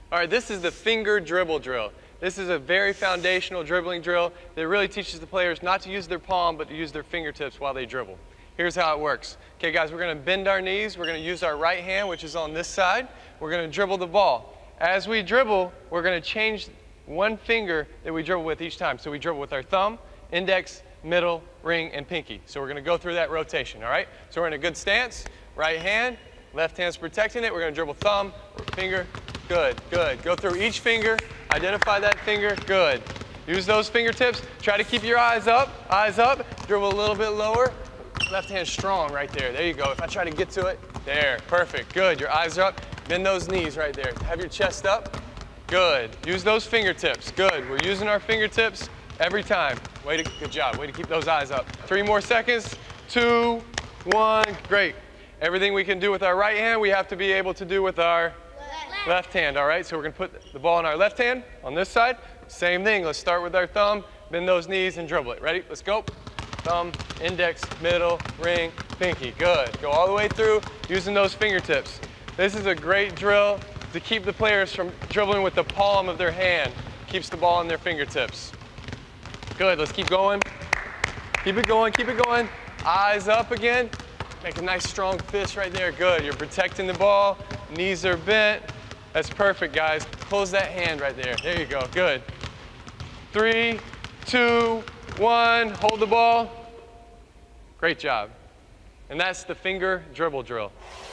All right, this is the finger dribble drill. This is a very foundational dribbling drill that really teaches the players not to use their palm, but to use their fingertips while they dribble. Here's how it works. Okay, guys, we're going to bend our knees. We're going to use our right hand, which is on this side. We're going to dribble the ball. As we dribble, we're going to change one finger that we dribble with each time. So we dribble with our thumb, index, middle, ring, and pinky. So we're going to go through that rotation, all right? So we're in a good stance. Right hand, left hand's protecting it. We're going to dribble thumb, finger. Good, good. Go through each finger. Identify that finger. Good. Use those fingertips. Try to keep your eyes up. Eyes up. Dribble a little bit lower. Left hand strong right there. There you go. If I try to get to it, there. Perfect. Good. Your eyes are up. Bend those knees right there. Have your chest up. Good. Use those fingertips. Good. We're using our fingertips every time. Good job. Way to keep those eyes up. 3 more seconds. 2, 1. Great. Everything we can do with our right hand, we have to be able to do with our left hand, all right? So we're going to put the ball in our left hand on this side. Same thing. Let's start with our thumb, bend those knees, and dribble it. Ready? Let's go. Thumb, index, middle, ring, pinky. Good. Go all the way through using those fingertips. This is a great drill to keep the players from dribbling with the palm of their hand. Keeps the ball in their fingertips. Good. Let's keep going. Keep it going. Keep it going. Eyes up again. Make a nice strong fist right there. Good. You're protecting the ball. Knees are bent. That's perfect, guys. Close that hand right there. There you go. Good. 3, 2, 1. Hold the ball. Great job. And that's the finger dribble drill.